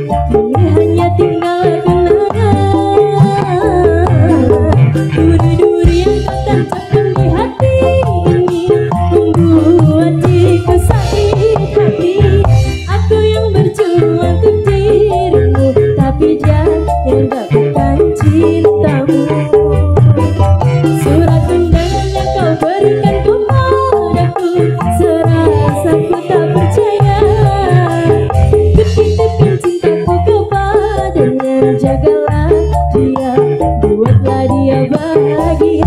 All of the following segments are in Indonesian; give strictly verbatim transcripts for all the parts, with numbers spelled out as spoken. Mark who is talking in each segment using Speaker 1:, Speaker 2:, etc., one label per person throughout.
Speaker 1: kini hanya tinggal kenangan. Duri-duri yang kau tancapkan di hati ini membuat diriku sakit hati. Aku yang berjuang untuk dirimu, tapi dia yang dapatkan cintamu. Surat undangan yang kau berikan kepadaku, serasa ku tak percaya. Kutitipkan cintaku kepadanya, jagalah dia, buatlah dia bahagia.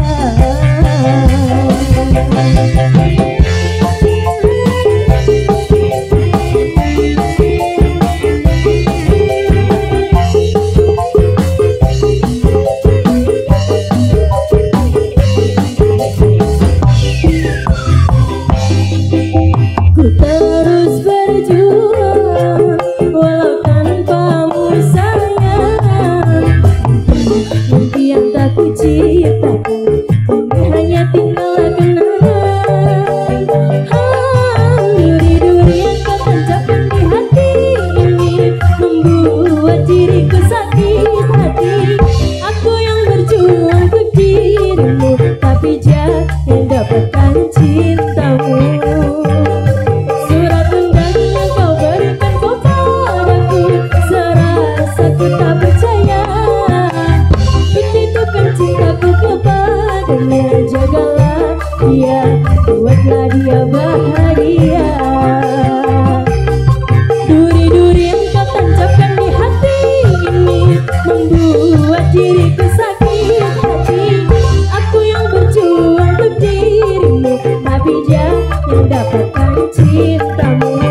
Speaker 1: Ku terus berjuang walau tanpamu sayang. Mimpi yang tak ku ciptakan kini hanya tinggal kenangan. Duri-duri yang kau tancapkan di hati ini membuat diriku sakit hati. Aku yang berjuang untuk dirimu, tapi dia yang dapatkan cintamu. Surat undangan yang kau berikan kepadaku, serasa ku tak percaya. Kutitipkan cintaku kepadanya, jagalah dia, buatlah dia bahagia. Duri-duri yang kau tancapkan di hati ini membuat diriku sakit hati. Aku yang berjuang untuk dirimu, tapi dia yang dapatkan cintamu.